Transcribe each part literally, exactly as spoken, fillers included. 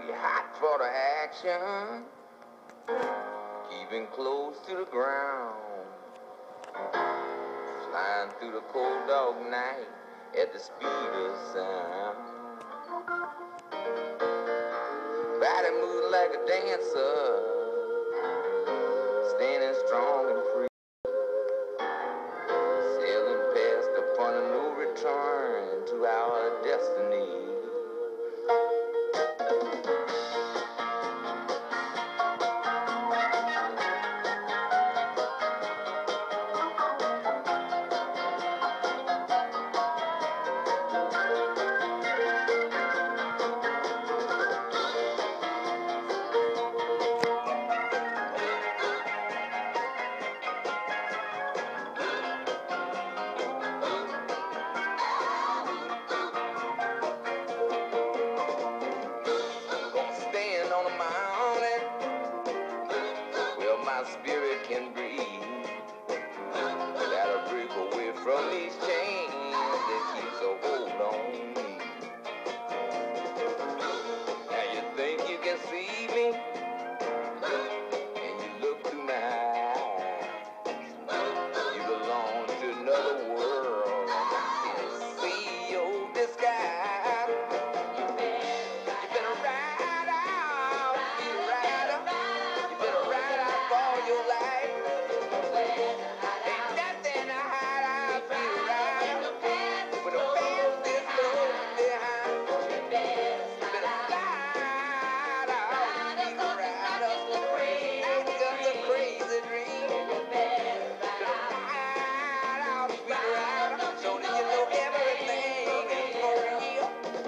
We hot for the action, keeping close to the ground, flying through the cold dog night at the speed of sound. Body moving like a dancer, standing strong and free, sailing past upon a no return to our destiny. Spirit can breathe without a break away from these chains that keeps a hold on me. Now you think you can see me, and you look through my eyes. You belong to another world, and see your disguise. You better ride out, be a rider. You better ride out for your life. Ain't nothing to hide out, be a rider. When the past is close behind, you better slide out, be a rider. That's just a crazy dream. Better ride out, be a rider. So that you know everything is for real.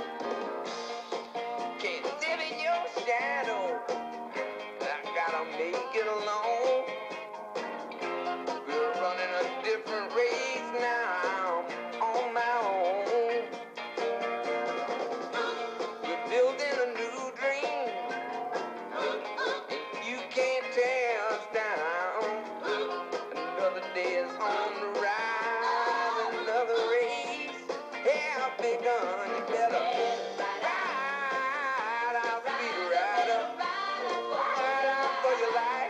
Can't live in your shadow. I gotta make it alone. We're running a different race now, on my own. We're building a new dream, and you can't tear us down. Another day is on the rise, another race has begun. You better ride out, speed rider. Ride out for your life.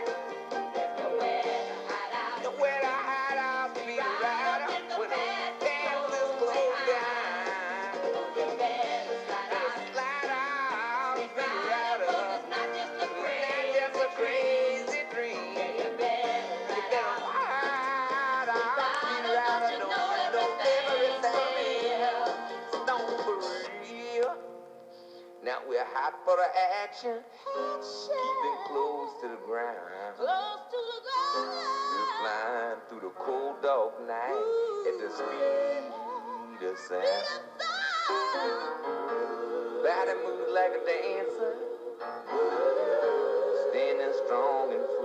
Nowhere to hide out, speed rider. When the past is close behind, better slide out, speed rider. It's not just a crazy dream. You better ride out, speed rider. Don't know everything. Don't for real. Now we're hot for the action, keeping close to the ground. Close to the ground. We're flying through the cold dog night at the speed of sound. Body moves like a dancer, standing strong and